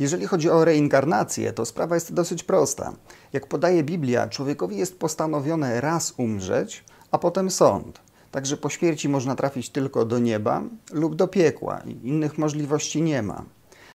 Jeżeli chodzi o reinkarnację, to sprawa jest dosyć prosta. Jak podaje Biblia, człowiekowi jest postanowione raz umrzeć, a potem sąd. Także po śmierci można trafić tylko do nieba lub do piekła. Innych możliwości nie ma.